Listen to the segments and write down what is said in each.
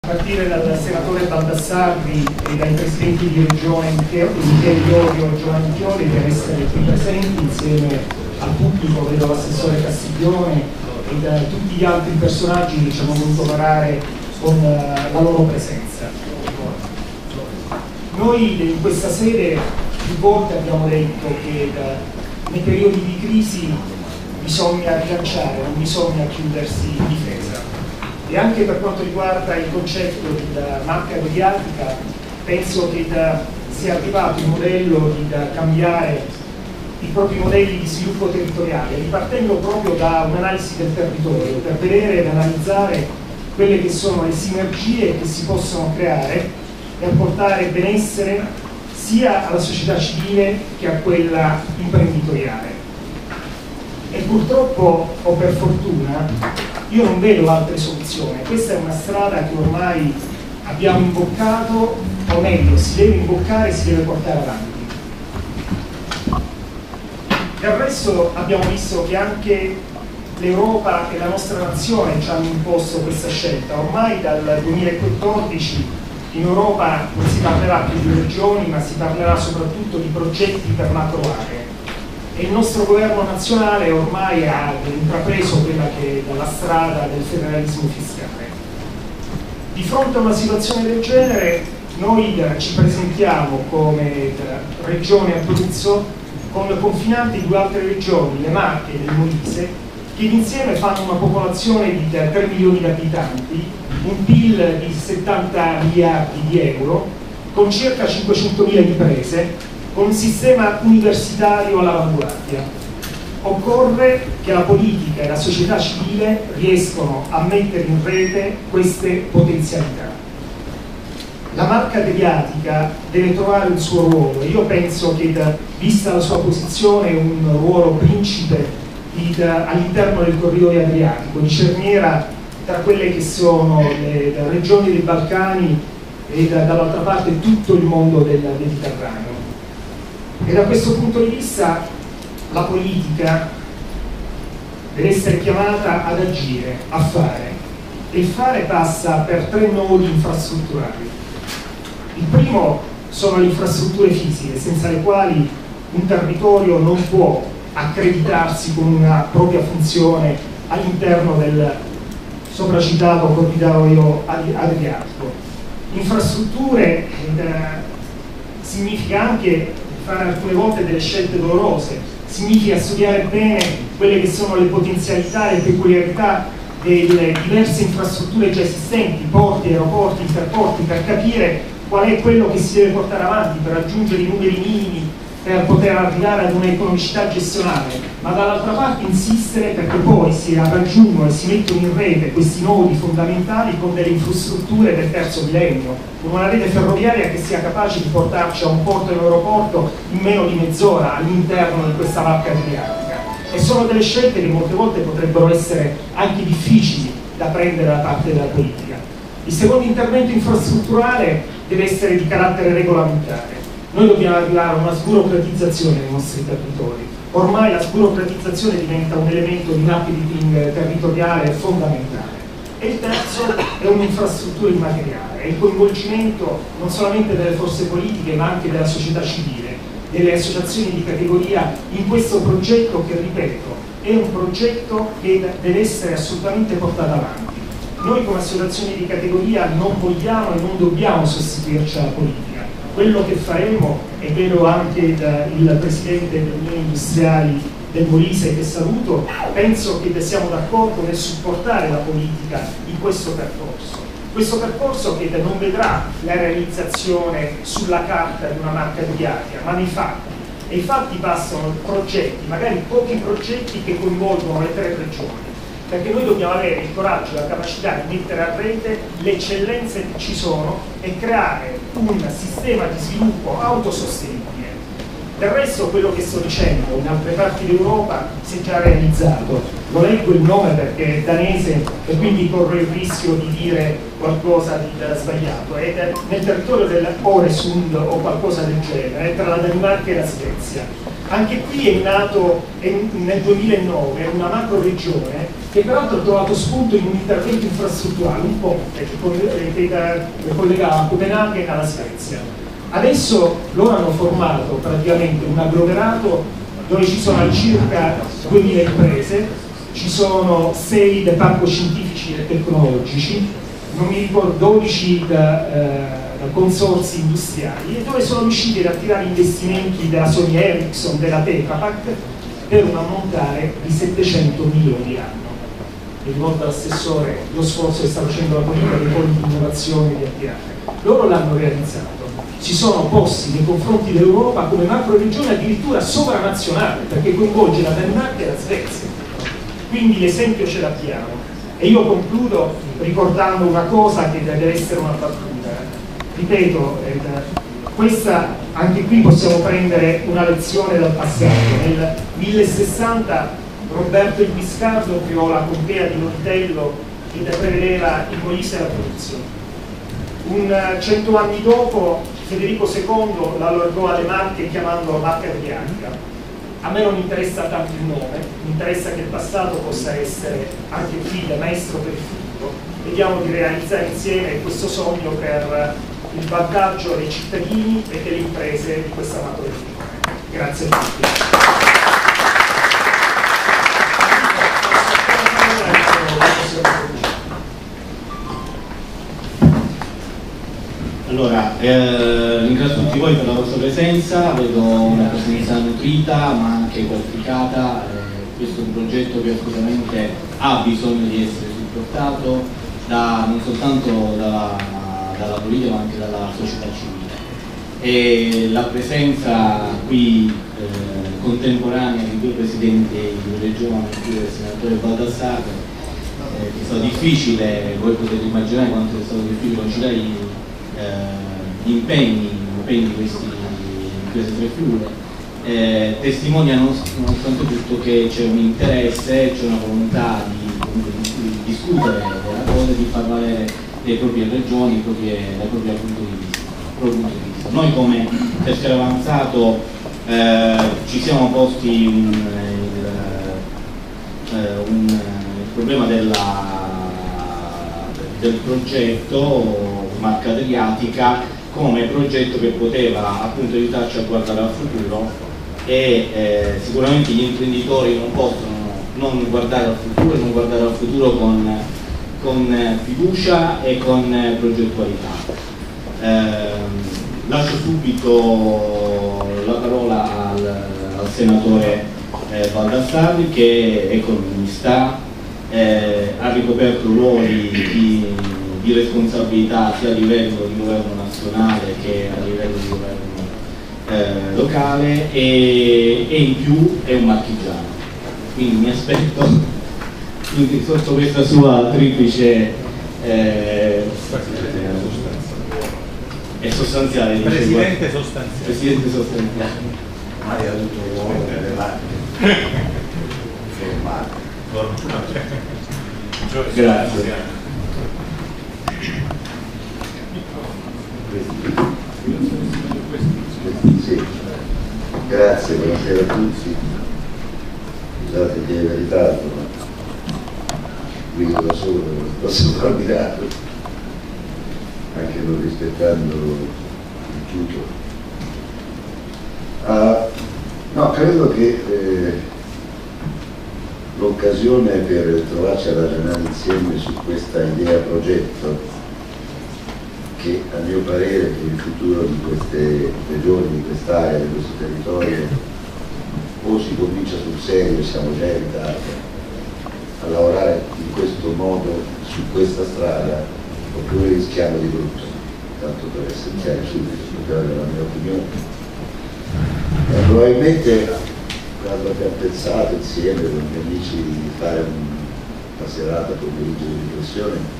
A partire dal senatore Baldassarri e dai presidenti di regione Iorio e Giovanni Chioli per essere qui presenti insieme al pubblico, vedo l'assessore Castiglione e da tutti gli altri personaggi che ci hanno voluto onorare con la loro presenza. Noi in questa sede più volte abbiamo detto che nei periodi di crisi bisogna rilanciare, non bisogna chiudersi in difesa. E anche per quanto riguarda il concetto di marca mediatica, penso che sia arrivato il modello di cambiare i propri modelli di sviluppo territoriale, ripartendo proprio da un'analisi del territorio, per vedere ed analizzare quelle che sono le sinergie che si possono creare per portare benessere sia alla società civile che a quella imprenditoriale. E purtroppo, o per fortuna, io non vedo altre soluzioni. Questa è una strada che ormai abbiamo imboccato, o meglio, si deve imboccare, si deve portare avanti. Del resto abbiamo visto che anche l'Europa e la nostra nazione ci hanno imposto questa scelta. Ormai dal 2014 in Europa non si parlerà più di regioni, ma si parlerà soprattutto di progetti per macro aree. E il nostro governo nazionale ormai ha intrapreso quella che è la strada del federalismo fiscale. Di fronte a una situazione del genere noi ci presentiamo come regione Abruzzo con confinanti due altre regioni, le Marche e il Molise, che insieme fanno una popolazione di 3 milioni di abitanti, un PIL di 70 miliardi di euro, con circa 500.000 imprese, con un sistema universitario all'avanguardia. Occorre che la politica e la società civile riescano a mettere in rete queste potenzialità. La marca mediatica deve trovare il suo ruolo. Io penso che, vista la sua posizione, un ruolo principe all'interno del corridoio adriatico, di cerniera tra quelle che sono le regioni dei Balcani e dall'altra parte tutto il mondo del Mediterraneo. E da questo punto di vista la politica deve essere chiamata ad agire, a fare. E il fare passa per 3 nodi infrastrutturali. Il primo sono le infrastrutture fisiche, senza le quali un territorio non può accreditarsi con una propria funzione all'interno del sopracitato corridoio adriatico. Infrastrutture significa anche fare alcune volte delle scelte dolorose, significa studiare bene quelle che sono le potenzialità e le peculiarità delle diverse infrastrutture già esistenti, porti, aeroporti, interporti, per capire qual è quello che si deve portare avanti per raggiungere i numeri minimi, per poter arrivare ad un'economicità gestionale, ma dall'altra parte insistere perché poi si raggiungono e si mettono in rete questi nodi fondamentali con delle infrastrutture del terzo millennio, con una rete ferroviaria che sia capace di portarci a un porto e un aeroporto in meno di mezz'ora all'interno di questa vacca adriatica. E sono delle scelte che molte volte potrebbero essere anche difficili da prendere da parte della politica. Il secondo intervento infrastrutturale deve essere di carattere regolamentare. Noi dobbiamo arrivare a una sburocratizzazione dei nostri territori. Ormai la sburocratizzazione diventa un elemento di marketing territoriale fondamentale. E il terzo è un'infrastruttura immateriale, è il coinvolgimento non solamente delle forze politiche ma anche della società civile, delle associazioni di categoria in questo progetto che, ripeto, è un progetto che deve essere assolutamente portato avanti. Noi come associazioni di categoria non vogliamo e non dobbiamo sostituirci alla politica. Quello che faremo, e vedo anche il presidente dell'Unione Industriali del Molise che saluto, penso che siamo d'accordo nel supportare la politica in questo percorso. Questo percorso che non vedrà la realizzazione sulla carta di una marca mediatica, ma nei fatti. E i fatti passano progetti, magari pochi progetti che coinvolgono le 3 regioni. Perché noi dobbiamo avere il coraggio e la capacità di mettere a rete le eccellenze che ci sono e creare un sistema di sviluppo autosostenibile. Del resto quello che sto dicendo in altre parti d'Europa si è già realizzato. Lo leggo il nome perché è danese e quindi corro il rischio di dire qualcosa di sbagliato. È nel territorio dell'Øresund o qualcosa del genere, tra la Danimarca e la Svezia. Anche qui è nato nel 2009 una macro regione che peraltro ha trovato spunto in un intervento infrastrutturale, un ponte che collegava Copenaghen alla Svezia. Adesso loro hanno formato praticamente un agglomerato dove ci sono all'incirca 2000 imprese, ci sono 6 dei parco scientifici e tecnologici, non mi ricordo 12 da consorzi industriali, e dove sono riusciti ad attirare investimenti della Sony Ericsson, della Tetra Pak, per un ammontare di 700 milioni l'anno. Mi rivolgo all'assessore lo sforzo che sta facendo la politica dei poli di innovazione e di attirare. Loro l'hanno realizzato, si sono posti nei confronti dell'Europa come macro regione addirittura sovranazionale, perché coinvolge la Danimarca e la Svezia. Quindi l'esempio ce l'abbiamo. E io concludo ricordando una cosa che deve essere una battuta. Ripeto, questa, anche qui possiamo prendere una lezione dal passato. Nel 1060 Roberto il Biscardo creò la contea di Nortello che prevedeva i polisi della produzione. 100 anni dopo Federico II l'allargò alle Marche chiamandolo Marca Adriatica. A me non interessa tanto il nome, mi interessa che il passato possa essere anche qui da maestro per il futuro. Vediamo di realizzare insieme questo sogno per il vantaggio dei cittadini e delle imprese di questa macro regione. Grazie a tutti. Allora, ringrazio tutti voi per la vostra presenza, vedo una presenza nutrita ma anche qualificata. Questo è un progetto che assolutamente ha bisogno di essere supportato non soltanto dalla politica ma anche dalla società civile. E la presenza qui contemporanea di due presidenti di regione, del senatore Baldassarri, è stato difficile, voi potete immaginare quanto è stato difficile conciliare gli impegni di queste tre figure, testimonia nonostante tutto che c'è un interesse, c'è una volontà di discutere della cosa e di far valere le proprie regioni, dal proprio punto di vista. Noi come Terziario Avanzato ci siamo posti il problema del progetto Marca Adriatica come progetto che poteva appunto aiutarci a guardare al futuro, e sicuramente gli imprenditori non possono non guardare al futuro e non guardare al futuro con fiducia e con progettualità. Lascio subito la parola al senatore Baldassarri, che è economista, ha ricoperto ruoli di responsabilità sia a livello di governo nazionale che a livello di governo locale, e in più è un marchigiano, quindi mi aspetto sotto questa sua triplice è sostanziale, Presidente sostanziale. Presidente sostanziale. Mai avuto l'uomo delle macchine formate. Grazie. Sì. Grazie, buonasera a tutti. Scusate che è ritardo, ma guido da solo, non posso farmi dato, anche non rispettando il tutto. No, credo che l'occasione per trovarci a ragionare insieme su questa idea progetto, che a mio parere per il futuro di queste regioni, di quest'area, di questo territorio, o si comincia sul serio, siamo già in ritardo, a lavorare in questo modo su questa strada, oppure rischiamo di brutto, tanto per essere chiari subito, quella è la mia opinione. Probabilmente quando abbiamo pensato insieme con gli amici di fare una serata pomeriggio di riflessione,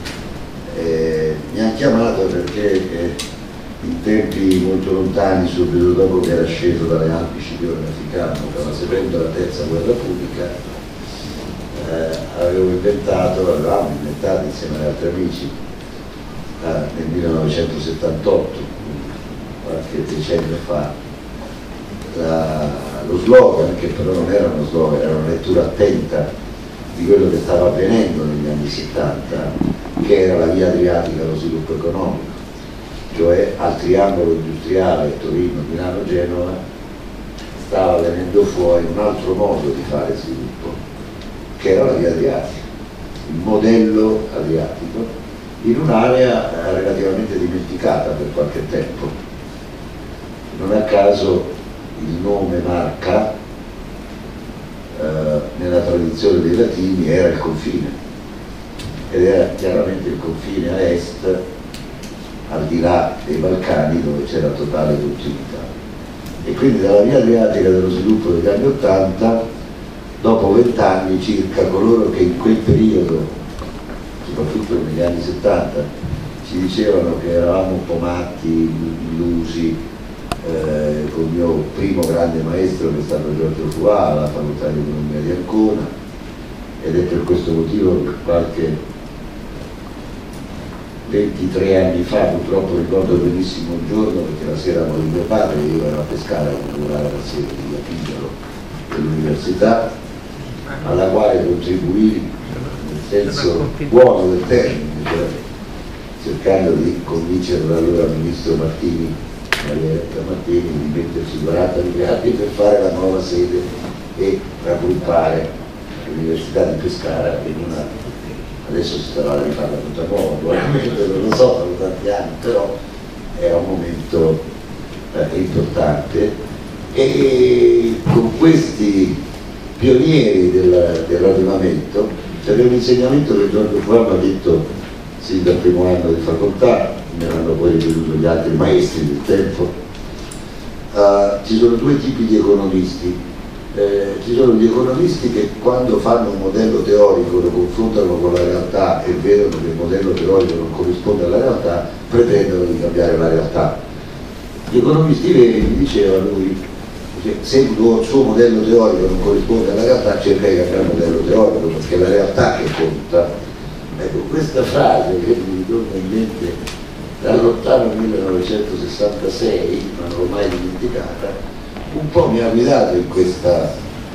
mi ha chiamato perché in tempi molto lontani, subito dopo che era sceso dalle Alpi Scipione Africano, stava seguendo la terza guerra pubblica, avevamo inventato insieme ad altri amici nel 1978, qualche decennio fa, lo slogan, che però non era uno slogan, era una lettura attenta di quello che stava avvenendo negli anni 70, che era la via adriatica allo sviluppo economico, cioè al triangolo industriale Torino, Milano, Genova stava venendo fuori un altro modo di fare sviluppo, che era la via adriatica, il modello adriatico, in un'area relativamente dimenticata per qualche tempo. Non a caso il nome Marca nella tradizione dei latini era il confine, ed era chiaramente il confine a est, al di là dei Balcani, dove c'era totale continuità. E quindi dalla via adriatica dello sviluppo degli anni 80, dopo 20 anni circa, coloro che in quel periodo, soprattutto negli anni 70, ci dicevano che eravamo un po' matti, illusi, con il mio primo grande maestro che è stato Giorgio Fuà alla facoltà di economia di Ancona, ed è per questo motivo che qualche 23 anni fa, purtroppo ricordo benissimo un giorno, perché la sera morì mio padre, io ero a pescare a lavorare alla sera di Via Pigaro dell'università, alla quale contribuì nel senso buono del termine, cioè cercando di convincere l'allora ministro Martini, Marietta Martini, di metterci 40 miliardi per fare la nuova sede e raggruppare l'Università di Pescara in una, adesso si sarà rifarla tutta nuova, non lo so, sono tanti anni, però era un momento importante, e con questi pionieri dell'allevamento c'era un insegnamento che Giorgio Fuà mi ha detto sin dal primo anno di facoltà, me l'hanno poi ripetuto gli altri maestri del tempo. Ci sono due tipi di economisti. Ci sono gli economisti che quando fanno un modello teorico lo confrontano con la realtà e vedono che il modello teorico non corrisponde alla realtà, pretendono di cambiare la realtà. Gli economisti veri, mi diceva lui, se il suo modello teorico non corrisponde alla realtà, cerca di cambiare il modello teorico, perché è la realtà che conta. Ecco, questa frase che mi ritorna in mente dal lontano 1966, ma non l'ho mai dimenticata, un po' mi ha guidato in questo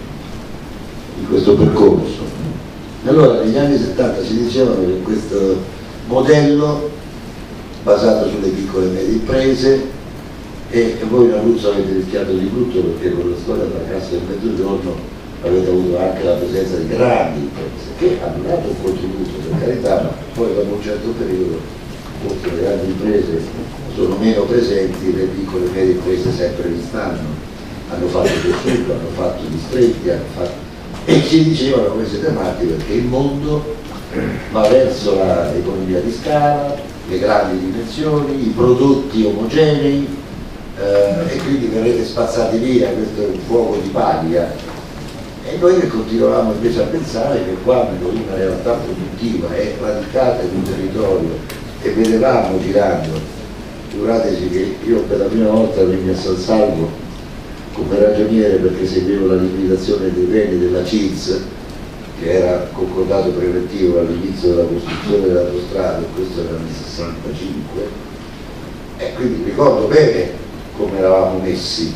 percorso. Allora negli anni 70 ci dicevano che questo modello basato sulle piccole e medie imprese, e voi in Abruzzo avete rischiato di brutto perché con la storia della Cassa del Mezzogiorno avete avuto anche la presenza di grandi imprese che hanno dato un contributo, per carità, ma poi dopo un certo periodo forse le grandi imprese sono meno presenti, le piccole e medie imprese sempre vi stanno, hanno fatto tessuto, hanno fatto distretti, e ci dicevano queste tematiche perché il mondo va verso l'economia di scala, le grandi dimensioni, i prodotti omogenei, e quindi verrete spazzati via, questo è un fuoco di paglia. E noi che continuavamo invece a pensare che quando una realtà produttiva è radicata in un territorio e vedevamo girando, figurateci che io per la prima volta venni a San Salvo come ragioniere perché seguivo la liquidazione dei beni della CILS, che era concordato preventivo all'inizio della costruzione dell'autostrada, questo era nel 65, e quindi ricordo bene come eravamo messi,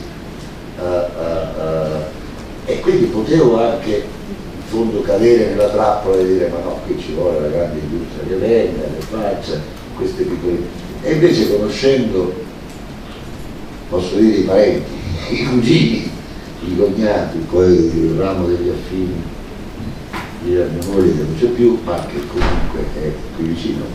e quindi potevo anche in fondo cadere nella trappola e dire ma no, qui ci vuole la grande industria che venga, che faccia queste piccole, e invece conoscendo, posso dire, i parenti, i cugini, i cognati, poi il ramo degli affini di mia moglie che non c'è più, ma che comunque è qui vicino,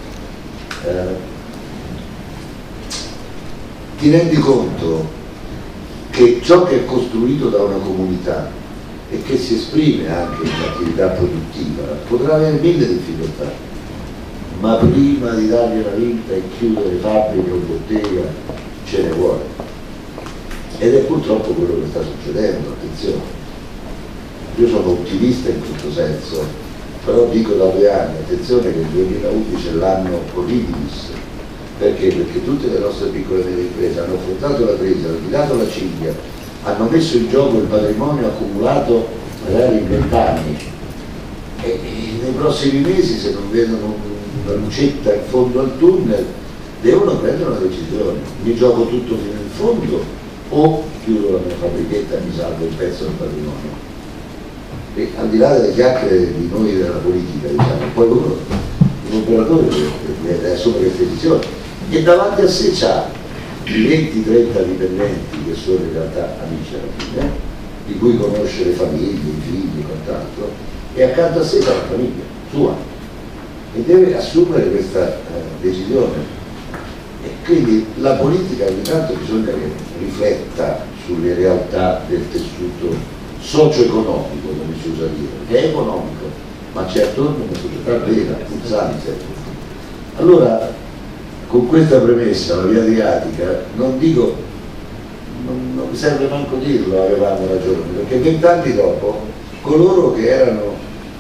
ti rendi conto che ciò che è costruito da una comunità e che si esprime anche in un'attività produttiva potrà avere mille difficoltà, ma prima di dargli la vinta e chiudere fabbriche o bottega ce ne vuole, ed è purtroppo quello che sta succedendo. Attenzione, io sono ottimista in questo senso, però dico da 2 anni, attenzione che il 2011 è l'anno horribilis. Perché? Perché tutte le nostre piccole e medie imprese hanno affrontato la crisi, hanno tirato la cinghia, hanno messo in gioco il patrimonio accumulato magari in 20 anni, e nei prossimi mesi, se non vedono una lucetta in fondo al tunnel, devono prendere una decisione: mi gioco tutto fino in fondo o chiudo la mia fabbrichetta e mi salvo un pezzo del patrimonio. E al di là delle chiacchiere di noi della politica, diciamo, poi uno, un operatore deve assumere queste decisioni e davanti a sé c'ha i 20-30 dipendenti che sono in realtà amici alla fine, di cui conosce le famiglie, i figli e quant'altro, e accanto a sé c'ha la famiglia sua e deve assumere questa decisione. E quindi la politica ogni tanto bisogna che rifletta sulle realtà del tessuto socio-economico, come si usa dire, che è economico, ma c'è attorno una società vera, pulsante. Allora, con questa premessa, la via adriatica, non dico, non mi serve manco dirlo, avevamo ragione, perché 20 anni dopo, coloro che erano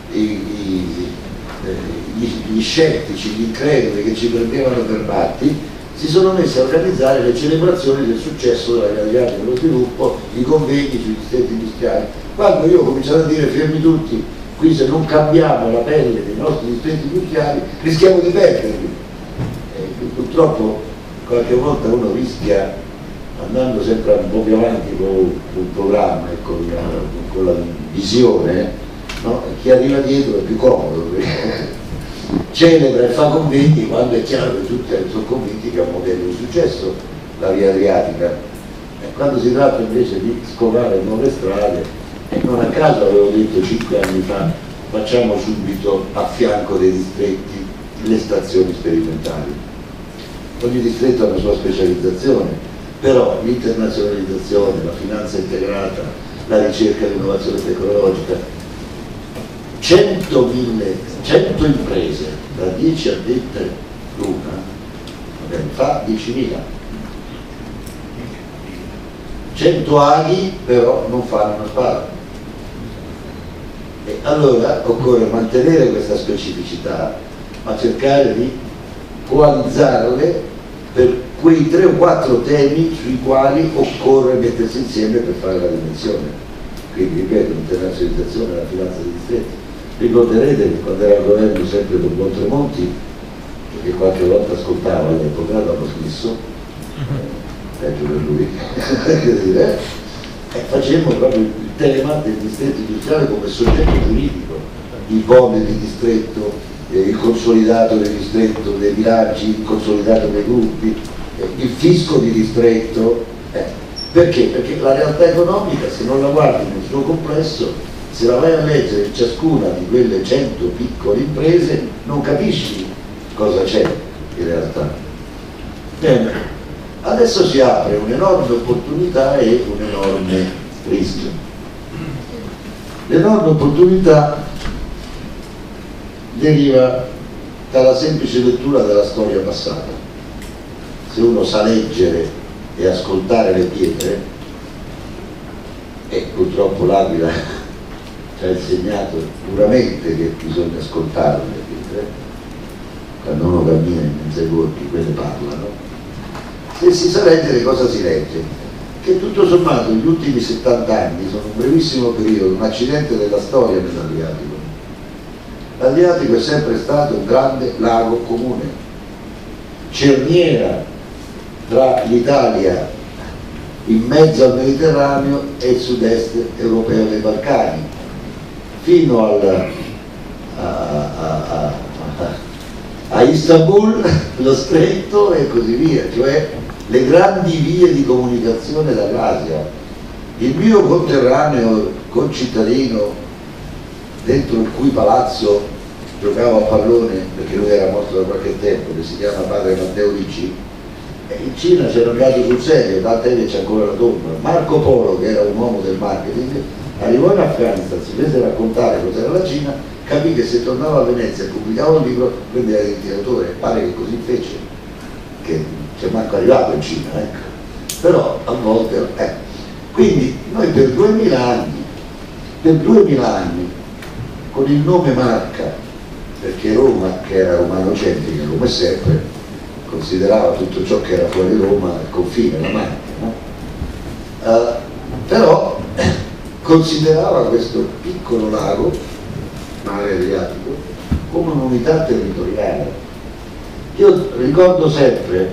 gli scettici, gli increduli che ci prendevano per matti, si sono messi a organizzare le celebrazioni del successo della via adriatica dello sviluppo, i convegni sui distretti industriali. Quando io ho cominciato a dire fermi tutti, qui se non cambiamo la pelle dei nostri distretti industriali rischiamo di perderli. Purtroppo qualche volta uno rischia, andando sempre un po' più avanti con il programma e con la visione, no? Chi arriva dietro è più comodo, celebra e fa convegni quando è chiaro che tutti sono convinti che è un modello di successo la via adriatica. E quando si tratta invece di scovare nuove strade, e non a caso avevo detto 5 anni fa, facciamo subito a fianco dei distretti le stazioni sperimentali. Ogni distretto ha una sua specializzazione, però l'internazionalizzazione, la finanza integrata, la ricerca e l'innovazione tecnologica, 100 imprese, da 10 addette l'una, fa 10.000. 100 aghi però non fanno una spada. E allora occorre mantenere questa specificità, ma cercare di coalizzarle per quei 3 o 4 temi sui quali occorre mettersi insieme per fare la dimensione. Quindi ripeto, l'internazionalizzazione, la finanza dei distretti. Ricorderete che quando era al governo sempre con Buontromonti, che qualche volta ascoltava all'epoca, dopo smesso, peggio per lui, e facemmo proprio il tema del distretto industriale come soggetto giuridico, i poli di distretto, il consolidato del distretto, dei villaggi, il consolidato dei gruppi, il fisco di distretto. Perché? Perché la realtà economica, se non la guardi nel suo complesso, se la vai a leggere ciascuna di quelle 100 piccole imprese, non capisci cosa c'è in realtà. Bene, adesso si apre un'enorme opportunità e un enorme rischio. L'enorme opportunità deriva dalla semplice lettura della storia passata. Se uno sa leggere e ascoltare le pietre, e purtroppo l'Aquila ci ha insegnato duramente che bisogna ascoltare le pietre, quando uno cammina in mezzo ai corpi quelle parlano. Se si sa leggere, cosa si legge? Che tutto sommato gli ultimi 70 anni sono un brevissimo periodo, un accidente della storia dell'Adriatico. L'Adriatico è sempre stato un grande lago comune, cerniera tra l'Italia in mezzo al Mediterraneo e il sud-est europeo dei Balcani, fino a Istanbul, lo stretto e così via, cioè le grandi vie di comunicazione dall'Asia. Il mio conterraneo concittadino, dentro il cui palazzo giocavo a pallone, perché lui era morto da qualche tempo, che si chiama padre Matteo Ricci, in Cina c'era andato sul serio, tant'è che c'è ancora la tomba. Marco Polo, che era un uomo del marketing, arrivò in Afghanistan, si fece raccontare cos'era la Cina, capì che se tornava a Venezia e pubblicava un libro prendeva il tiratore, pare che così fece, che c'è manco arrivato in Cina, ecco. Però a volte quindi noi per 2000 anni con il nome Marca, perché Roma, che era romanocentrica come sempre, considerava tutto ciò che era fuori Roma il confine, la Marca, no? Però considerava questo piccolo lago, mare Adriatico, come un'unità territoriale. Io ricordo sempre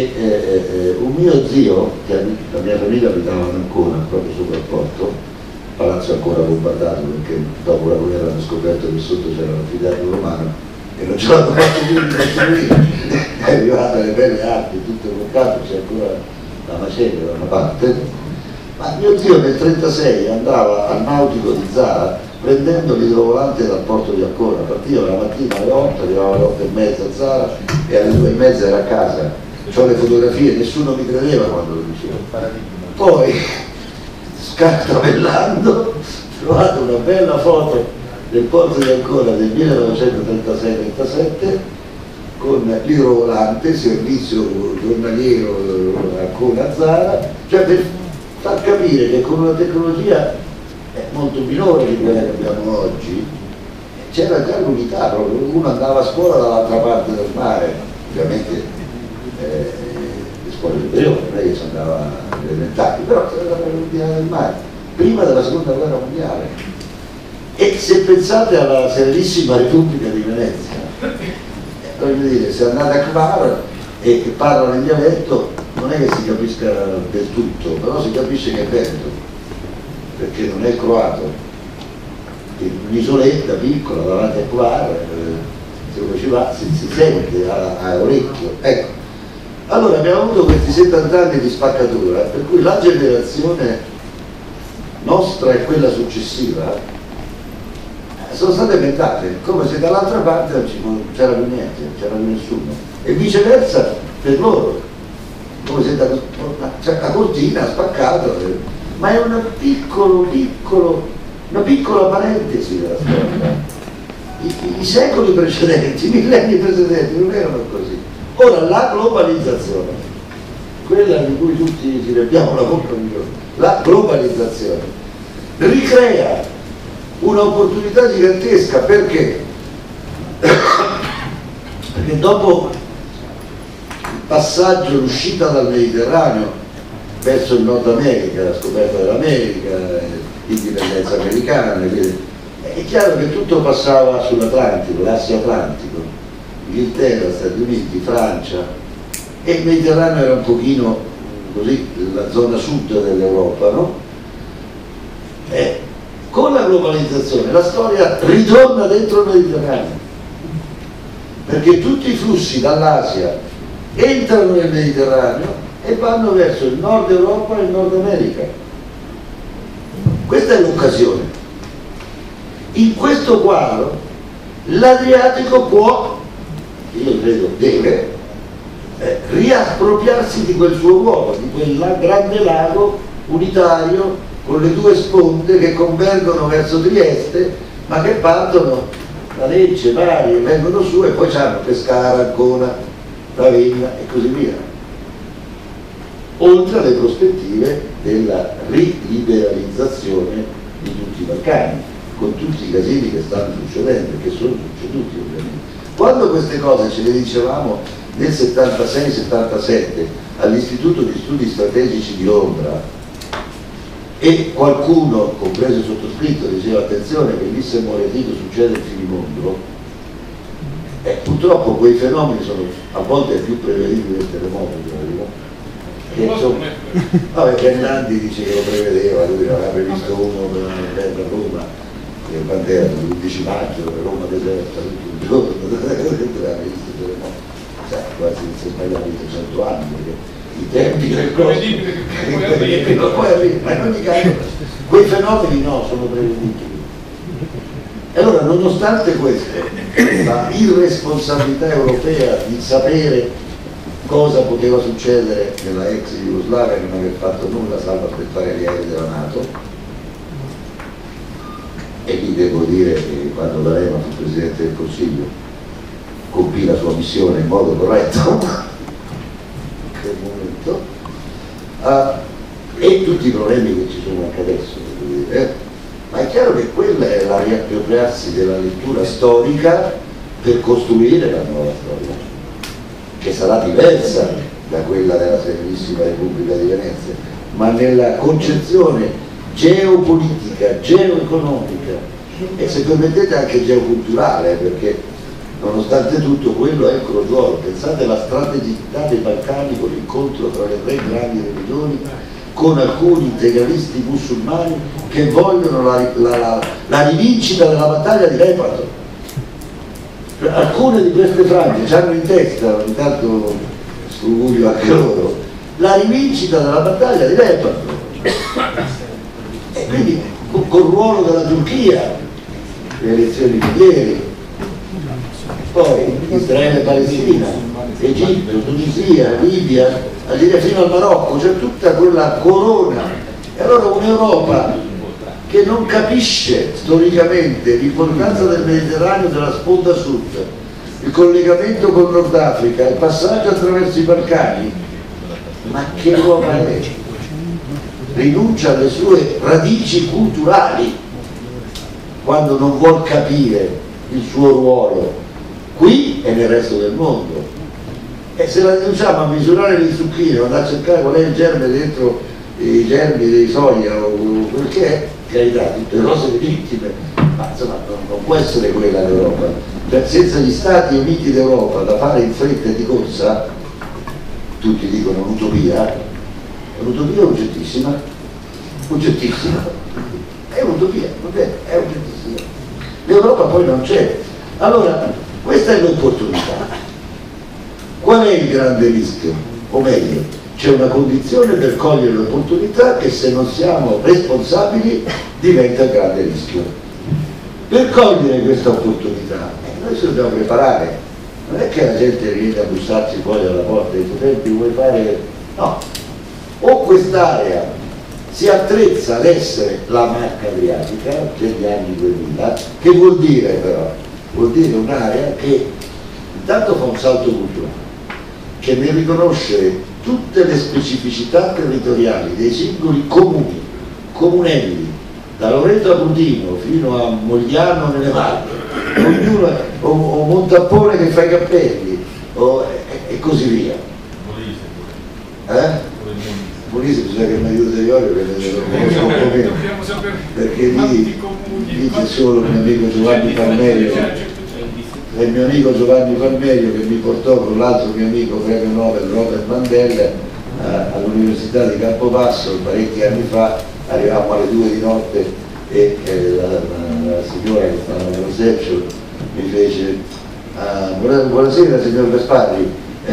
che un mio zio, che la mia famiglia abitava ancora proprio sopra il porto, palazzo ancora bombardato perché dopo la guerra hanno scoperto che sotto c'era l'anfiteatro romano e non ce l'hanno fatto più di costruire. È arrivata le belle arti, tutto il mercato, c'è ancora la maceria da una parte. Ma mio zio nel 1936 andava al nautico di Zara prendendo l'idrovolante dal porto di Ancona, partiva la mattina alle 8, arrivava alle 8:30 a Zara e alle 2:30 era a casa. C'ho le fotografie, nessuno mi credeva quando lo dicevo. Poi, scartabellando, ho trovato una bella foto del porto di Ancona del 1936-37 con l'idrovolante, servizio giornaliero Ancona-Zara, cioè per far capire che con una tecnologia molto minore di quella che abbiamo oggi c'era già l'unità, proprio uno andava a scuola dall'altra parte del mare, ovviamente le scuole superiori, non è che si andava alle elementari, però c'era l'unità del mare, prima della seconda guerra mondiale. E se pensate alla Serenissima Repubblica di Venezia, voglio dire, se andate a Hvar e parlano in dialetto non è che si capisca del tutto, però si capisce che è veneto, perché non è croato. Un'isoletta piccola davanti a Hvar, se uno ci va si sente a orecchio. Ecco, allora abbiamo avuto questi 70 anni di spaccatura, per cui la generazione nostra e quella successiva sono state mentate, come se dall'altra parte non c'era più niente, non c'era più nessuno, e viceversa per loro, come se la cortina ha spaccato, ma è una piccola parentesi della storia. I secoli precedenti, i millenni precedenti non erano così. Ora la globalizzazione, quella di cui tutti ci riempiamo la bocca, la globalizzazione ricrea un'opportunità gigantesca. Perché? Perché dopo il passaggio, l'uscita dal Mediterraneo verso il Nord America, la scoperta dell'America, l'indipendenza americana, è chiaro che tutto passava sull'Atlantico, l'asse atlantico, Inghilterra, Stati Uniti, Francia, e il Mediterraneo era un pochino così la zona sud dell'Europa, no? Con la globalizzazione la storia ritorna dentro il Mediterraneo, perché tutti i flussi dall'Asia entrano nel Mediterraneo e vanno verso il Nord Europa e il Nord America. Questa è l'occasione. In questo quadro l'Adriatico può, io credo deve, riappropriarsi di quel suo ruolo, di quel grande lago unitario con le due sponde che convergono verso Trieste, ma che partono da Lecce, Bari, vengono su e poi c'hanno Pescara, Ancona, Ravenna e così via. Oltre alle prospettive della riliberalizzazione di tutti i Balcani, con tutti i casini che stanno succedendo e che sono succeduti ovviamente. Quando queste cose ce le dicevamo nel 76-77 all'Istituto di Studi Strategici di Londra, e qualcuno, compreso il sottoscritto, diceva attenzione che lì se muore Tito succede il finimondo, purtroppo quei fenomeni sono a volte più prevedibili del terremoto, vabbè, Bernardi dice che lo prevedeva, lui aveva previsto uno per a Roma, che quando era l'11 maggio, Roma deserta, tutto il giorno, aveva visto il terremoto, quasi non si è sbagliato di 300 anni, perché i tempi del costo, poi arriva, ma in ogni caso quei fenomeni no, sono prevedibili. E allora, nonostante queste, la irresponsabilità europea di sapere cosa poteva succedere nella ex Jugoslavia, non aver fatto nulla salvo aspettare gli aerei della NATO, e lì devo dire che quando D'Alema fu Presidente del Consiglio compì la sua missione in modo corretto quel momento, e tutti i problemi che ci sono anche adesso, devo dire, ma è chiaro che quella è la riappropriarsi della lettura storica per costruire la nuova storia, che sarà diversa da quella della Serenissima Repubblica di Venezia, ma nella concezione geopolitica, geoeconomica e, se permettete, anche geoculturale, perché nonostante tutto quello è il crogiolo. Pensate alla strategicità dei Balcani con l'incontro tra le tre grandi religioni con alcuni integralisti musulmani che vogliono la rivincita della battaglia di Lepanto. Alcune di queste frange hanno in testa, ogni tanto studio anche loro, la rivincita della battaglia di Lepanto, e quindi col ruolo della Turchia, le elezioni di ieri, poi Israele e Palestina, Egitto, Tunisia, Libia, Algeria fino al Marocco, c'è tutta quella corona. E allora un'Europa che non capisce storicamente l'importanza del Mediterraneo, della sponda sud, il collegamento con Nord Africa, il passaggio attraverso i Balcani, ma che Europa è? Rinuncia alle sue radici culturali quando non vuol capire il suo ruolo qui e nel resto del mondo. E se la rinunciamo a misurare le zucchine, andare a cercare qual è il germe dentro i germi dei soia o quel che è, carità, tutte le cose legittime, ma insomma non può essere quella l'Europa. Cioè, senza gli Stati Uniti d'Europa da fare in fretta e di corsa, tutti dicono un'utopia oggettissima, è un'utopia, è oggettissima. L'Europa poi non c'è. Allora, questa è l'opportunità. Qual è il grande rischio? O meglio, c'è una condizione per cogliere l'opportunità che se non siamo responsabili diventa grande rischio. Per cogliere questa opportunità noi ci dobbiamo preparare, non è che la gente viene a bussarci fuori dalla porta e dice senti vuoi fare... no, o quest'area si attrezza ad essere la Marca Adriatica degli anni 2000, che vuol dire però? Vuol dire un'area che intanto fa un salto culturale, che ne riconosce tutte le specificità territoriali dei singoli comuni, comunelli, da Loreto a Brutino fino a Mogliano nelle Marche, ognuno, o Montappone che fa i cappelli, e così via. Molise bisogna che mi aiuti Iorio, che lo conosco un po' meno, perché lì c'è solo il mio amico Giovanni Palmerio, è il mio amico Giovanni Palmerio che mi portò con l'altro mio amico premio Nobel Robert Mandel all'Università di Campobasso parecchi anni fa. Arrivavamo alle 2 di notte e la signora che stava nella reception mi fece buonasera signor Gasparri,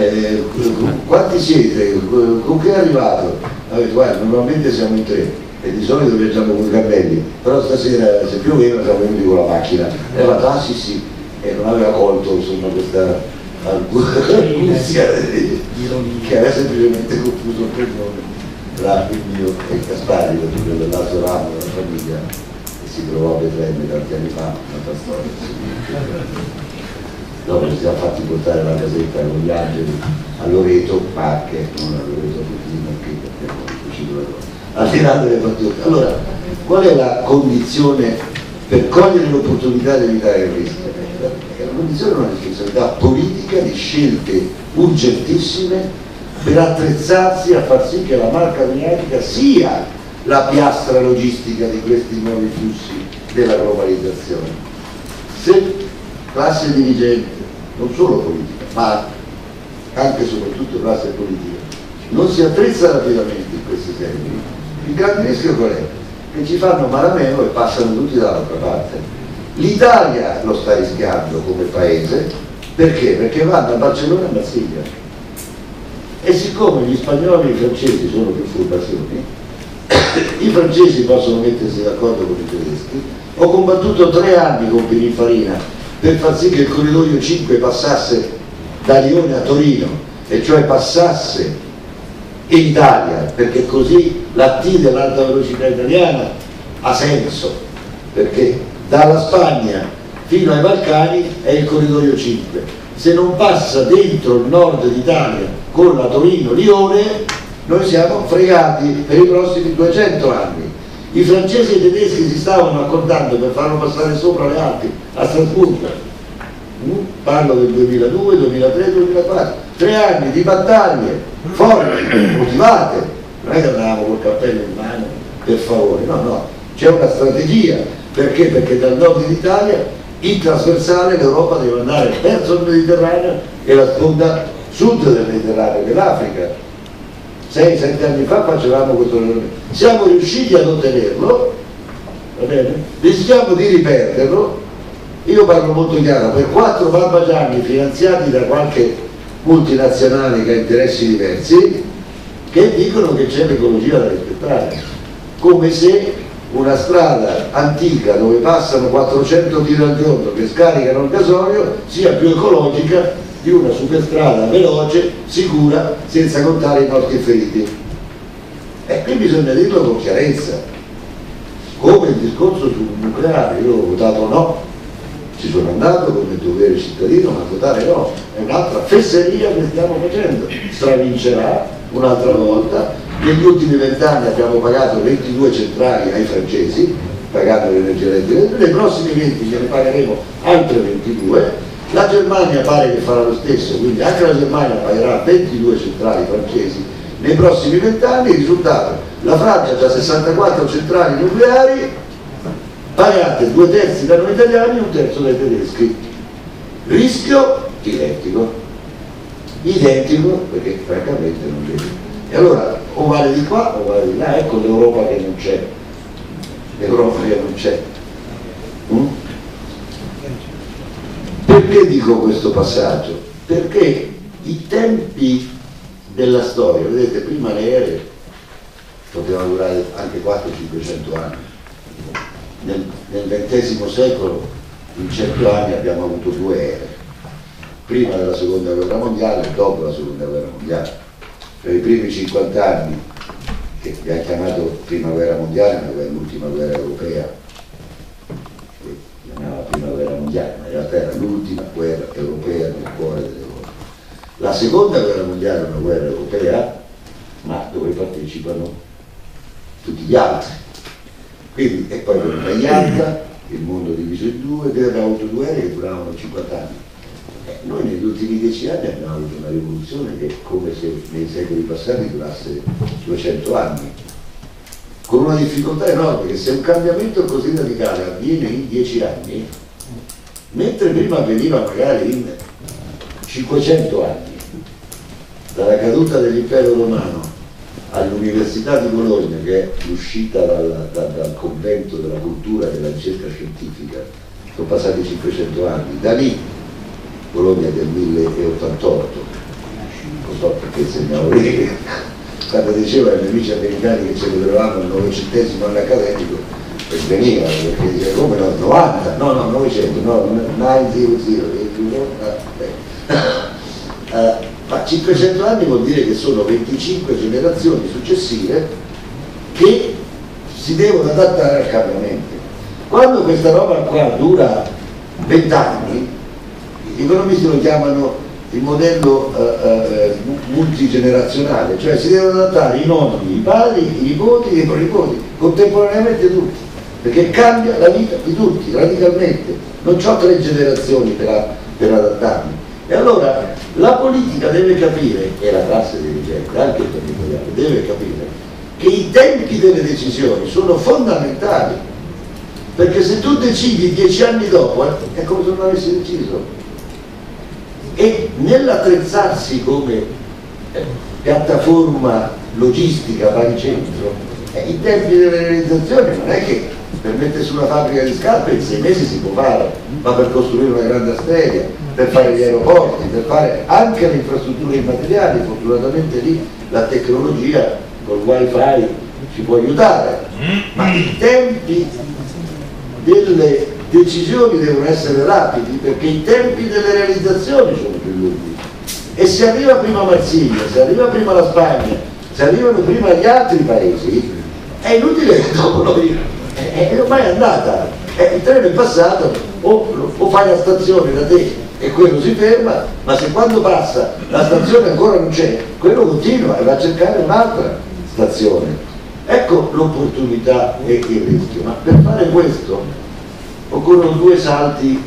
quanti siete? Con che è arrivato? Guarda, normalmente siamo in 3 e di solito viaggiamo con i cammelli, però stasera se pioveva siamo venuti con la macchina. E ha fatto sì, e non aveva colto insomma questa angustia che aveva semplicemente confuso il nome tra il mio e il Gasparri, perché dell'altro ramo della famiglia, e si trovò a Betlemme tanti anni fa, un'altra storia. Dopo ci siamo fatti portare la casetta con gli angeli a Loreto, Pacche, non a Loreto Puttino, perché abbiamo uscito la cosa. Al di là delle battute. Allora, qual è la condizione per cogliere l'opportunità di evitare il rischio? La condizione è una responsabilità politica di scelte urgentissime per attrezzarsi a far sì che la Marca Adriatica sia la piastra logistica di questi nuovi flussi della globalizzazione. Se classe dirigente, non solo politica, ma anche e soprattutto classe politica, non si attrezza rapidamente in questi termini, il grande rischio qual è? Che ci fanno marameno e passano tutti dall'altra parte. L'Italia lo sta rischiando come paese, perché? Perché vanno a Barcellona e a Marsiglia. E siccome gli spagnoli e i francesi sono più furbazioni, i francesi possono mettersi d'accordo con i tedeschi. Ho combattuto 3 anni con Pininfarina per far sì che il corridoio 5 passasse da Lione a Torino, e cioè passasse in Italia, perché così la T dell'alta velocità italiana ha senso, perché dalla Spagna fino ai Balcani è il corridoio 5. Se non passa dentro il nord d'Italia con la Torino-Lione, noi siamo fregati per i prossimi 200 anni. I francesi e i tedeschi si stavano accordando per farlo passare sopra le Alpi a Strasburgo. Parlo del 2002, 2003, 2004. 3 anni di battaglie forti, motivate. Non è che andavamo col cappello in mano per favore, no, c'è una strategia. Perché? Perché dal nord d'Italia in trasversale l'Europa deve andare verso il Mediterraneo e la sponda sud del Mediterraneo, dell'Africa. 6-7 anni fa facevamo questo ragionamento. Siamo riusciti ad ottenerlo, va bene? Rischiamo di riperderlo. Io parlo molto chiaro, per 4 barbagianni finanziati da qualche multinazionale che ha interessi diversi, che dicono che c'è l'ecologia da rispettare, come se una strada antica dove passano 400 tiri al giorno che scaricano il gasolio sia più ecologica di una superstrada veloce, sicura, senza contare i nostri feriti. E qui bisogna dirlo con chiarezza, come il discorso sul nucleare. Io ho votato no, ci sono andato come dovere cittadino, ma votare no è un'altra fesseria che stiamo facendo. Stravincerà un'altra volta. Negli ultimi 20 anni abbiamo pagato 22 centrali ai francesi, pagando l'energia elettrica, nei prossimi 20 ne pagheremo altre 22. La Germania pare che farà lo stesso, quindi anche la Germania pagherà 22 centrali francesi nei prossimi 20 anni. Il risultato: la Francia ha 64 centrali nucleari, pagate 2/3 da noi italiani e 1/3 dai tedeschi. Rischio identico, perché francamente non vedo. E allora o vale di qua o vale di là. Ecco l'Europa che non c'è, l'Europa che non c'è. Perché dico questo passaggio? Perché i tempi della storia, vedete, prima le ere potevano durare anche 400-500 anni. Nel XX secolo, in 100 anni, abbiamo avuto 2 ere, prima della seconda guerra mondiale e dopo la seconda guerra mondiale. Per i primi 50 anni, che abbiamo chiamato prima guerra mondiale, ma l'ultima guerra europea, la prima guerra mondiale, ma in realtà era l'ultima guerra europea nel cuore dell'Europa. La seconda guerra mondiale è una guerra europea, ma dove partecipano tutti gli altri. Quindi, e poi con Tagliata, il mondo diviso in 2, che abbiamo avuto 2 guerre che duravano 50 anni. Noi negli ultimi 10 anni abbiamo avuto una rivoluzione che, come se nei secoli passati durasse 200 anni, con una difficoltà enorme, che se un cambiamento così radicale avviene in 10 anni, mentre prima avveniva magari in 500 anni, dalla caduta dell'impero romano all'Università di Bologna, che è l'uscita dal convento della cultura e della ricerca scientifica, sono passati 500 anni. Da lì, Bologna è del 1088, non so perché segnavo lì, quando diceva ai miei amici americani che celebravamo il 900° anno accademico, e veniva, perché diceva come no, 90, no 900, no 900, ma 500 anni vuol dire che sono 25 generazioni successive che si devono adattare al cambiamento. Quando questa roba qua dura 20 anni, gli economisti lo chiamano il modello multigenerazionale, cioè si devono adattare i nonni, i padri, i nipoti e i pronipoti, contemporaneamente tutti, perché cambia la vita di tutti radicalmente. Non ho 3 generazioni per adattarmi. E allora la politica deve capire, e la classe dirigente, anche il territoriale, deve capire che i tempi delle decisioni sono fondamentali, perché se tu decidi 10 anni dopo è come se non avessi deciso. E nell'attrezzarsi come piattaforma logistica baricentro, i tempi delle realizzazioni non è che per mettersi una fabbrica di scarpe in 6 mesi si può fare, ma per costruire una grande arteria, per fare gli aeroporti, per fare anche le infrastrutture immateriali. Fortunatamente lì la tecnologia col wifi ci può aiutare, ma i tempi delle decisioni devono essere rapidi, perché i tempi delle realizzazioni sono più lunghi. E se arriva prima Marsiglia, se arriva prima la Spagna, se arrivano prima gli altri paesi, è inutile che dopo noi è ormai andata, il treno è passato, o fai la stazione da te e quello si ferma, ma se quando passa la stazione ancora non c'è, quello continua e va a cercare un'altra stazione. Ecco l'opportunità e il rischio. Ma per fare questo occorrono 2 salti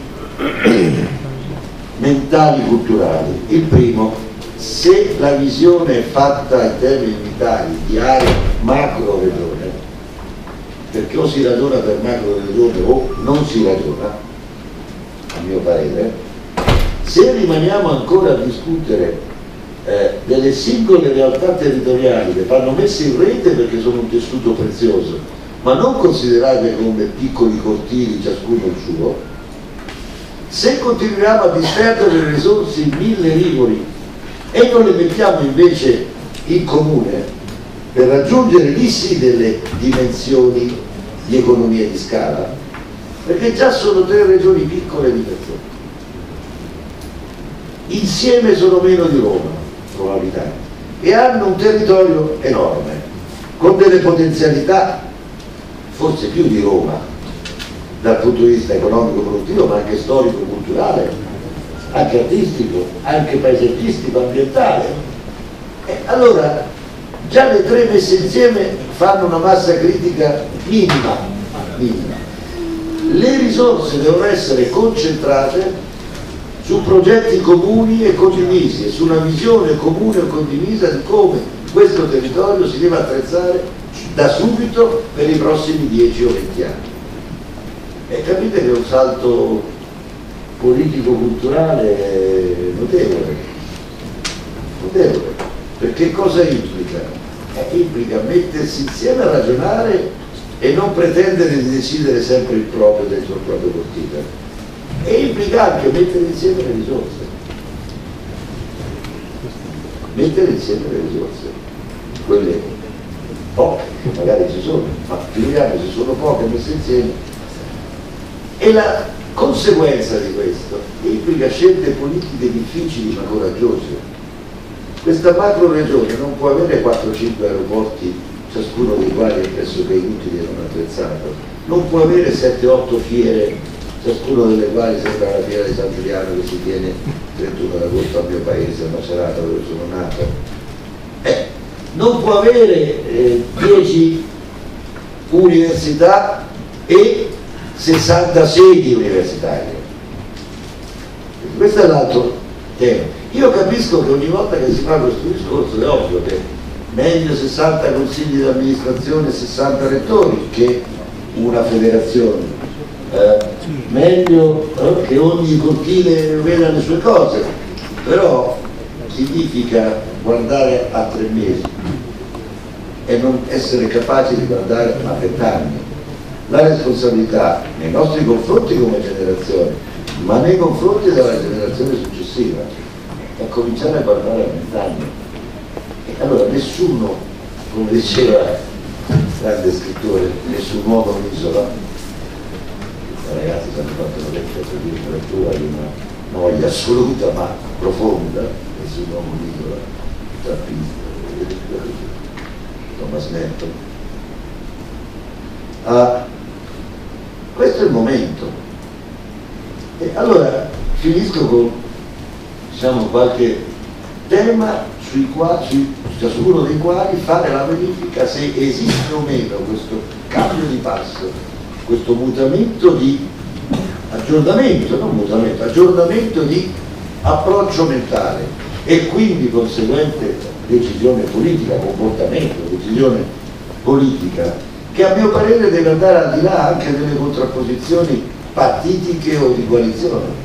mentali culturali. Il primo: se la visione è fatta in termini unitari di area macro regione, perché o si ragiona per macro regione o non si ragiona, a mio parere, se rimaniamo ancora a discutere delle singole realtà territoriali che vanno messe in rete perché sono un tessuto prezioso, ma non considerate come piccoli cortili ciascuno il suo, se continuiamo a disperdere le risorse in 1000 rivoli e non le mettiamo invece in comune per raggiungere lì sì delle dimensioni di economia di scala, perché già sono 3 regioni piccole di per sé, insieme sono meno di Roma probabilità e hanno un territorio enorme con delle potenzialità forse più di Roma dal punto di vista economico produttivo, ma anche storico, culturale, anche artistico, anche paesaggistico, ambientale. E allora già le 3 messe insieme fanno una massa critica minima. Le risorse devono essere concentrate su progetti comuni e condivisi e su una visione comune e condivisa di come questo territorio si deve attrezzare da subito per i prossimi 10 o 20 anni. E capite che è un salto politico-culturale notevole, perché cosa implica? Implica mettersi insieme a ragionare e non pretendere di decidere sempre il proprio dentro il proprio cortile, e implica anche mettere insieme le risorse, quelle poche che magari ci sono, ma figuriamoci, sono poche messe insieme. E la conseguenza di questo implica scelte politiche difficili ma coraggiose. Questa macro regione non può avere 4-5 aeroporti, ciascuno dei quali è pressoché inutile e non attrezzato, non può avere 7-8 fiere, ciascuno delle quali sembra la fiera di San Giuliano che si tiene il 31 agosto al mio paese, a Macerata, dove sono nato. Non può avere 10 università e 60 sedi universitarie. Questo è l'altro tema. Io capisco che ogni volta che si fa questo discorso è ovvio che meglio 60 consigli di amministrazione e 60 rettori che una federazione, meglio che ogni cortile veda le sue cose, però significa guardare a 3 mesi e non essere capaci di guardare a 20 anni. La responsabilità nei nostri confronti come generazione, ma nei confronti della generazione successiva, è cominciare a guardare a 20 anni. E allora nessuno, come diceva il grande scrittore, nessun uomo è un'isola. I ragazzi ci hanno fatto una lettura per dire lettura di una noia assoluta ma profonda, nessun uomo è un'isola, trappista, Thomas Merton. Questo è il momento. E allora finisco con, diciamo, qualche tema su ciascuno dei quali fare la verifica se esiste o meno questo cambio di passo, questo mutamento di aggiornamento, non mutamento, aggiornamento di approccio mentale e quindi conseguente decisione politica, comportamento, decisione politica, che a mio parere deve andare al di là anche delle contrapposizioni partitiche o di coalizione.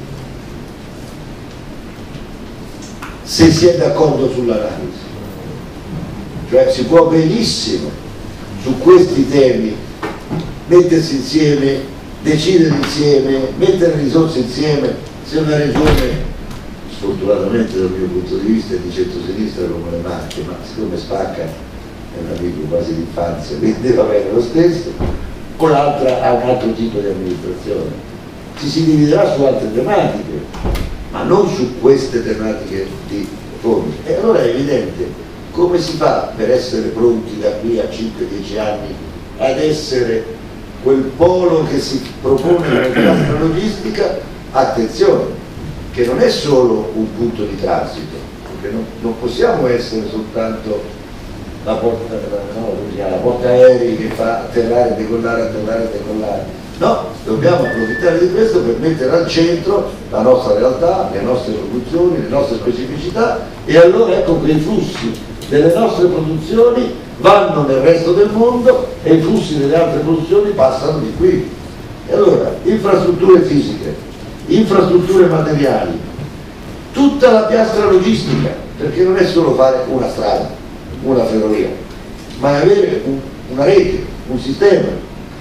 Se si è d'accordo sull'analisi, cioè si può benissimo su questi temi mettersi insieme, decidere insieme, mettere risorse insieme. Se una regione, sfortunatamente dal mio punto di vista, è di centro-sinistra come le Marche, ma siccome Spacca è un amico quasi d'infanzia, quindi va bene lo stesso, o l'altra ha un altro tipo di amministrazione, si dividerà su altre tematiche, ma non su queste tematiche di fondo. E allora è evidente come si fa per essere pronti da qui a 5-10 anni ad essere quel polo che si propone nella nostra logistica. Attenzione, che non è solo un punto di transito, perché non possiamo essere soltanto la porta aerei che fa atterrare, decollare, no, dobbiamo approfittare di questo per mettere al centro la nostra realtà, le nostre produzioni, le nostre specificità, e allora ecco che i flussi delle nostre produzioni vanno nel resto del mondo e i flussi delle altre produzioni passano di qui. E allora infrastrutture fisiche, infrastrutture materiali, tutta la piastra logistica, perché non è solo fare una strada, una ferrovia, ma è avere una rete, un sistema.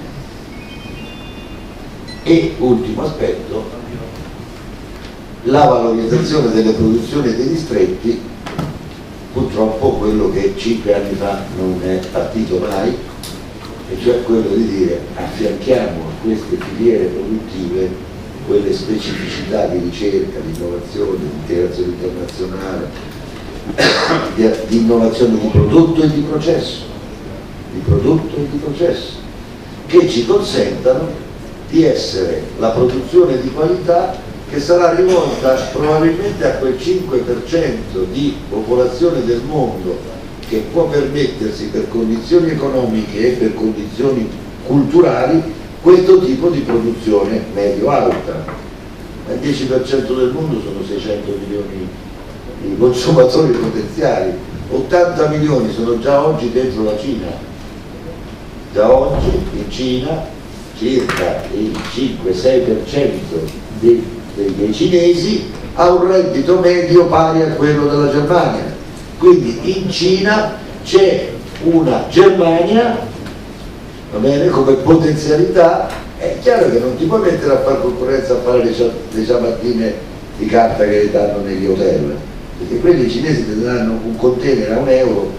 E ultimo aspetto, la valorizzazione delle produzioni dei distretti, purtroppo quello che 5 anni fa non è partito mai, e cioè quello di dire affianchiamo a queste filiere produttive quelle specificità di ricerca, di innovazione, di integrazione internazionale, di innovazione di prodotto e di processo, che ci consentano di essere la produzione di qualità che sarà rivolta probabilmente a quel 5% di popolazione del mondo che può permettersi per condizioni economiche e per condizioni culturali questo tipo di produzione medio-alta. Il 10% del mondo sono 600 milioni di consumatori potenziali, 80 milioni sono già oggi dentro la Cina. Già oggi in Cina circa il 5-6% dei cinesi ha un reddito medio pari a quello della Germania. Quindi in Cina c'è una Germania, va bene, come potenzialità. È chiaro che non ti puoi mettere a fare concorrenza a fare le ciabattine di carta che le danno negli hotel, perché quelli cinesi ti danno un container a €1,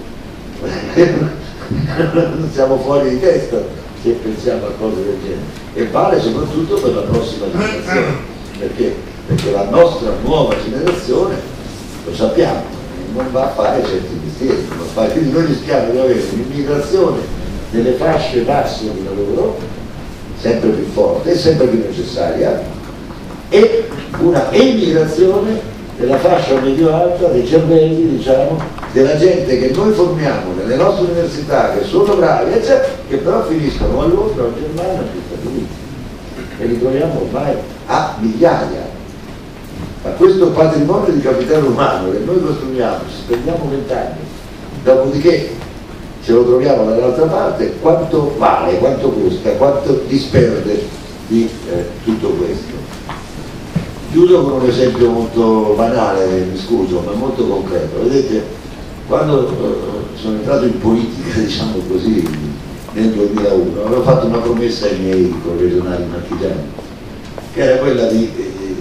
siamo fuori di testa se pensiamo a cose del genere. E vale soprattutto per la prossima generazione, perché la nostra nuova generazione, lo sappiamo, non va a fare certi mestieri, quindi noi rischiamo di avere un'immigrazione delle fasce basse di lavoro sempre più forte e sempre più necessaria, e una emigrazione della fascia medio-alta, dei cervelli, diciamo, della gente che noi formiamo nelle nostre università, che sono bravi, eccetera, che però finiscono a Londra, a Germania, agli Stati Uniti, e li troviamo ormai a migliaia. Ma questo patrimonio di capitale umano che noi costruiamo, ci spendiamo 20 anni, dopodiché ce lo troviamo dall'altra parte, quanto vale, quanto costa, quanto disperde di tutto questo. Chiudo con un esempio molto banale, mi scuso, ma molto concreto. Vedete, quando sono entrato in politica, diciamo così, nel 2001, avevo fatto una promessa ai miei corregionali marchigiani, che era quella di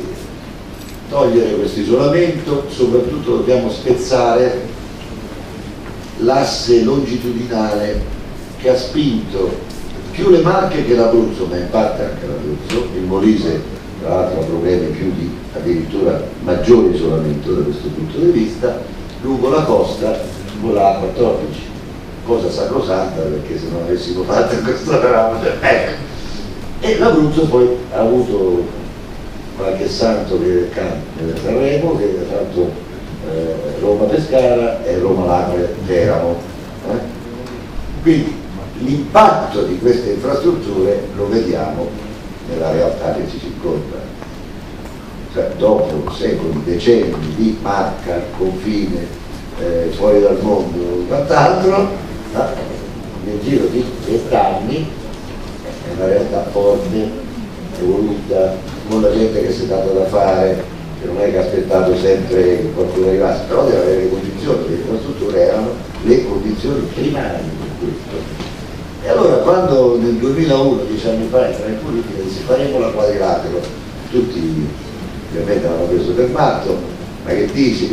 togliere questo isolamento. Soprattutto dobbiamo spezzare l'asse longitudinale che ha spinto più le Marche che l'Abruzzo, ma in parte anche l'Abruzzo. Il Molise tra l'altro ha problemi più di addirittura maggiore isolamento da questo punto di vista, lungo la costa con la A14, cosa sacrosanta, perché se non avessimo fatto questo eravamo, ecco. E l'Abruzzo poi ha avuto qualche santo che Sanremo, che ha fatto Roma-Pescara e Roma-Teramo. Quindi l'impatto di queste infrastrutture lo vediamo nella realtà che ci circonda, cioè dopo secoli, decenni di Marca, confine, fuori dal mondo, quant'altro, nel giro di 20 anni è una realtà forte, evoluta, con la gente che si è data da fare, che non è che ha aspettato sempre che qualcuno arrivasse, però deve avere le condizioni, le infrastrutture erano le condizioni primarie per questo. E allora quando nel 2001, 10 anni fa, entra in politica, si faremo la Quadrilatero, tutti ovviamente hanno preso per matto, ma che dici?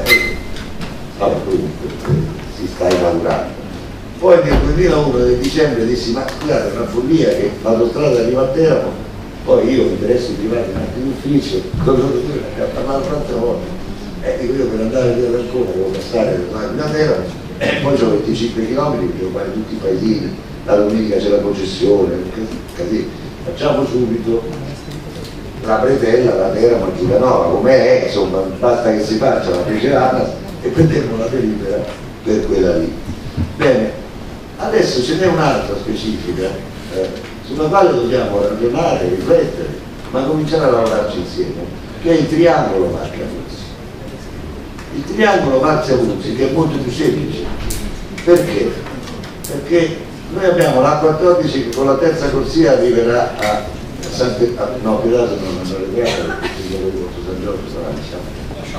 Vabbè, comunque si sta inaugurando. Poi nel 2001, nel dicembre, dissi, ma scusate, è una follia che l'autostrada arriva a Teramo, poi io mi interesso di arrivare anche in ufficio, cosa devo dire? Ho parlato tante volte, dico io per andare via dal Como devo passare da Teramo, e poi ho 25 km, devo fare tutti i paesini, la domenica c'è la processione, così. Facciamo subito la bretella, la Teramo, a Giulianova, com'è, insomma, basta che si faccia la precerata e prenderemo la delibera per quella lì. Bene, adesso ce n'è un'altra specifica, sulla quale dobbiamo ragionare, riflettere, ma cominciare a lavorarci insieme, che è il triangolo Marche-Abruzzi. Il triangolo Marche-Abruzzi, che è molto più semplice. Perché? Perché noi abbiamo la A14 che con la terza corsia arriverà a San Giorgio sarà, diciamo.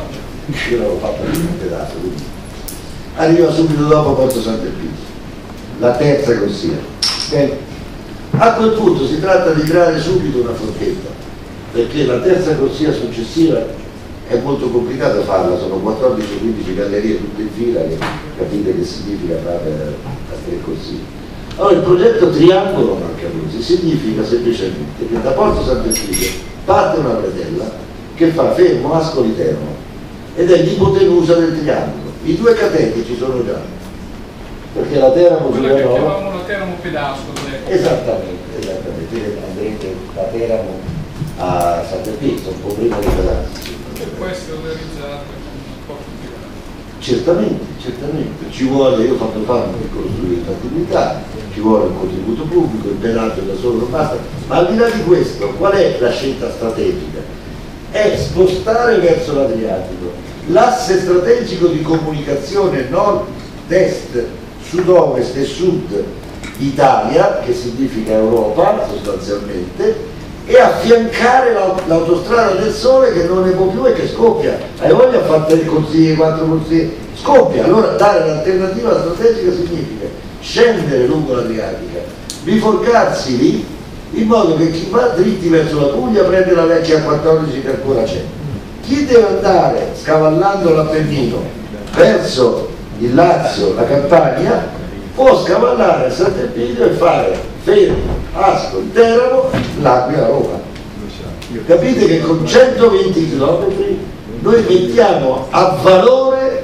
io l'avevo fatto in un pedazo, quindi arriva subito dopo Porto Sant'Elpidio, la terza corsia. Okay? A quel punto si tratta di creare subito una forchetta, perché la terza corsia successiva è molto complicato farla, sono 14-15 gallerie tutte in fila, che capite che significa fare a 3 corsie. Allora il progetto Triangolo Mancalusi significa semplicemente che da Porto Sant'Elpidio parte una bretella che fa Fermo, Ascoli, Teramo, ed è l'ipotenusa del triangolo. I 2 cateti ci sono già, perché la Teramo quello che chiamavamo la Teramo Pedascolo. Esattamente, andrete da Teramo a Sant'Elpidio, un po' prima di Pedascolo. Che può essere realizzato in poco tempo. Certamente, ci vuole, io ho fatto fare un piccolo studio di fattibilità, ci vuole un contributo pubblico, il pedaggio da solo non basta, ma al di là di questo, qual è la scelta strategica? È spostare verso l'Adriatico l'asse strategico di comunicazione nord-est, sud-ovest e sud Italia, che significa Europa sostanzialmente, e affiancare l'autostrada del Sole che non ne può più e che scoppia. Hai voglia a fare 3 corsie, 4 corsie? Scoppia. Allora dare l'alternativa strategica significa scendere lungo l'Adriatica, biforcarsi lì, in modo che chi va dritti verso la Puglia prende la vecchia 14 che ancora c'è. Chi deve andare scavallando l'Appennino verso il Lazio, la Campania, può scavallare Sant'Elpidio e fare Fermo, Ascoli, Teramo, L'Aquila, Roma. Capite che con 120 km noi mettiamo a valore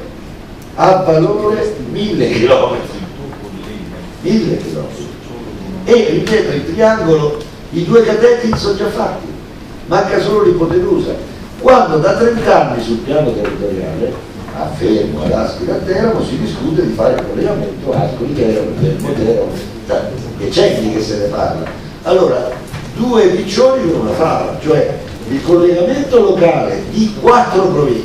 1000 km. 1000 km. E ripeto, il triangolo, i 2 cateti sono già fatti, manca solo l'ipotenusa. Quando da 30 anni sul piano territoriale a Fermo, ad Ascoli, a Teramo si discute di fare il collegamento Ascoli, Teramo, Fermo, Teramo, decenni che se ne parla. Allora 2 piccioni con una fava, cioè il collegamento locale di 4 province,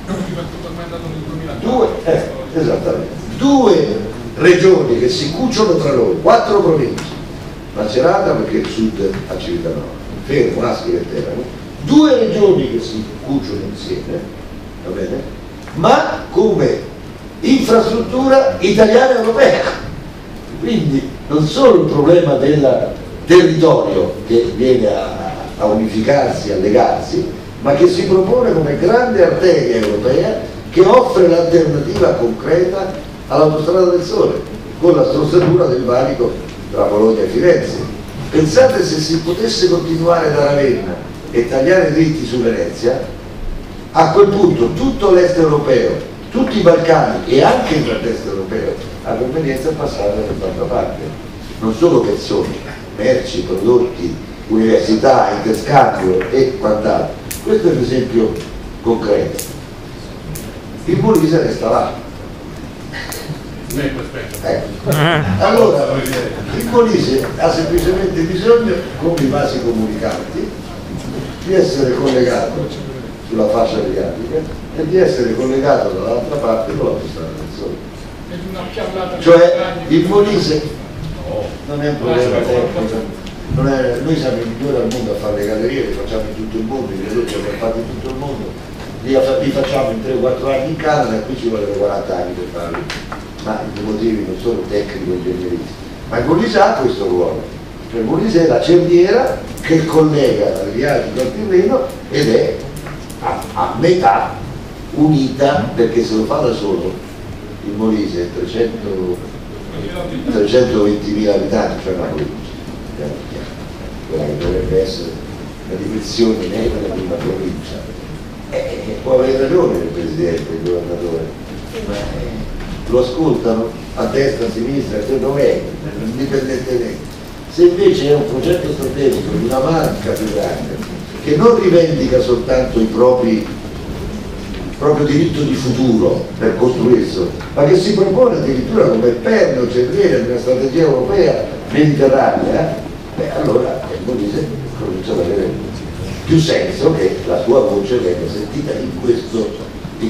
2 regioni che si cuciono tra loro, 4 province, Macerata perché il sud a Civitanova, Fermo, Ascoli e Teramo, 2 regioni che si cuciono insieme, va bene? Ma come infrastruttura italiana e europea. Quindi non solo il problema del territorio che viene a unificarsi, a legarsi, ma che si propone come grande arteria europea che offre l'alternativa concreta all'autostrada del Sole, con la strozzatura del valico tra Bologna e Firenze. Pensate se si potesse continuare da Ravenna e tagliare dritti su Venezia, a quel punto tutto l'est europeo, tutti i Balcani e anche il nord-est europeo a convenienza a passare da quest'altra parte. Non solo persone, merci, prodotti, università, interscambio e quant'altro. Questo è un esempio concreto. Il Molise resta là. Allora, il Molise ha semplicemente bisogno, come i vasi comunicanti, di essere collegato sulla fascia adriatica e di essere collegato dall'altra parte con l'autostrada del Sole. Cioè il Molise non è un problema tecnico, noi siamo i migliori al mondo a fare le gallerie, le facciamo in tutto il mondo, i viadotti li abbiamo fatti in tutto il mondo, li facciamo in 3-4 anni in Canada e qui ci vogliono 40 anni per farli, ma i motivi non sono tecnico-ingegneristici, ma il Molise ha questo ruolo, cioè il Molise è la cerniera che collega l'Adriatico al Tirreno ed è a metà unita, perché se lo fa da solo il Molise è 320.000 abitanti, cioè una provincia, quella che dovrebbe essere la dimensione netta della prima provincia. Può avere ragione il Presidente, il Governatore, ma lo ascoltano a destra, a sinistra, dov'è, indipendentemente. Se invece è un progetto strategico di una marca più grande, che non rivendica soltanto il proprio diritto di futuro per costruirsi, ma che si propone addirittura come perno cerniera di una strategia europea mediterranea, allora il Molise comincia ad avere più senso che la sua voce venga sentita in questo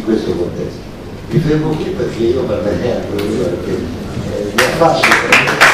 contesto. Mi fermo qui perché io parlerei anche perché mi affascina.